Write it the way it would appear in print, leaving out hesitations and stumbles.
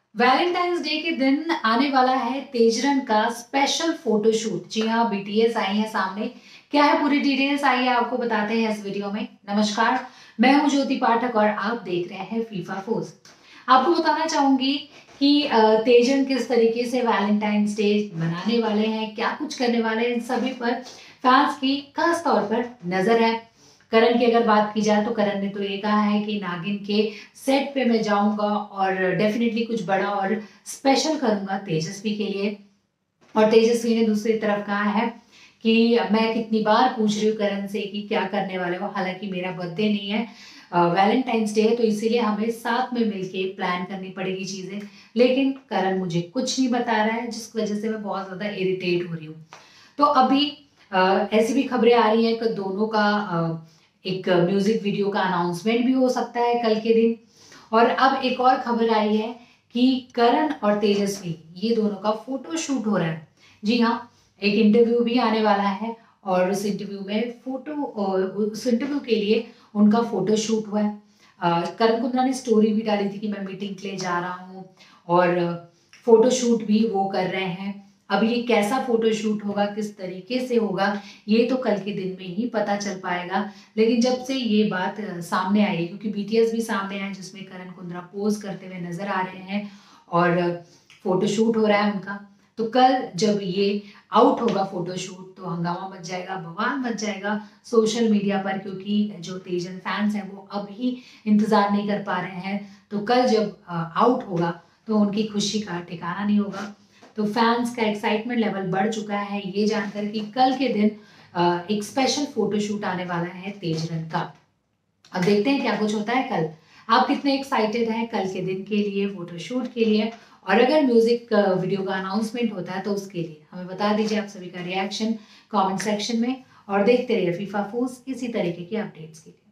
Valentine's day के दिन आने वाला है तेजरन का स्पेशल फोटोशूट। जी हाँ, बीटीएस आई है सामने। क्या है पूरी डिटेल्स आइए आपको बताते हैं इस वीडियो में। नमस्कार, मैं हूं ज्योति पाठक और आप देख रहे हैं फीफा फोर्स। आपको बताना चाहूंगी कि तेजन किस तरीके से वैलेंटाइंस डे मनाने वाले हैं, क्या कुछ करने वाले हैं, इन सभी पर फैंस की खास तौर पर नजर है। करण की अगर बात की जाए तो करण ने तो ये कहा है कि नागिन के सेट पे मैं जाऊंगा और डेफिनेटली कुछ बड़ा और स्पेशल करूंगा तेजस्वी के लिए। और तेजस्वी ने दूसरी तरफ कहा है कि मैं कितनी बार पूछ रही हूँ करण से कि क्या करने वाले हो, हालांकि मेरा बर्थडे नहीं है, वैलेंटाइंस डे है, तो इसीलिए हमें साथ में मिलके प्लान करनी पड़ेगी चीजें। लेकिन करण मुझे कुछ नहीं बता रहा है, जिस वजह से मैं बहुत ज्यादा इरिटेट हो रही हूँ। तो अभी ऐसी भी खबरें आ रही हैं कि दोनों का एक म्यूजिक वीडियो का अनाउंसमेंट भी हो सकता है कल के दिन। और अब एक और खबर आई है कि करण और तेजस्वी ये दोनों का फोटो शूट हो रहा है। जी हाँ, एक इंटरव्यू भी आने वाला है और उस इंटरव्यू में उस इंटरव्यू के लिए उनका फोटो शूट हुआ है। करण कुंद्रा ने स्टोरी भी डाली थी कि मैं मीटिंग के लिए जा रहा हूँ और फोटो शूट भी वो कर रहे हैं। अब ये कैसा फोटो शूट होगा, किस तरीके से होगा, ये तो कल के दिन में ही पता चल पाएगा। लेकिन जब से ये बात सामने आई, क्योंकि बीटीएस भी सामने आया जिसमें करण कुंद्रा पोज करते हुए नजर आ रहे हैं और फोटो शूट हो रहा है उनका, तो कल जब ये आउट होगा फोटो शूट तो हंगामा मच जाएगा, बवाल मच जाएगा सोशल मीडिया पर। क्योंकि जो तेजन फैंस हैं वो अभी इंतजार नहीं कर पा रहे हैं, तो कल जब आउट होगा तो उनकी खुशी का ठिकाना नहीं होगा। तो फैंस का एक्साइटमेंट लेवल बढ़ चुका है ये जानकर कि कल के दिन एक स्पेशल फोटोशूट आने वाला है तेजरन का। अब देखते हैं क्या कुछ होता है कल। आप कितने एक्साइटेड हैं कल के दिन के लिए, फोटोशूट के लिए, और अगर म्यूजिक वीडियो का अनाउंसमेंट होता है तो उसके लिए हमें बता दीजिए आप सभी का रिएक्शन कमेंट सेक्शन में। और देखते रहिए फीफा फोर्स इसी तरीके की अपडेट्स के लिए।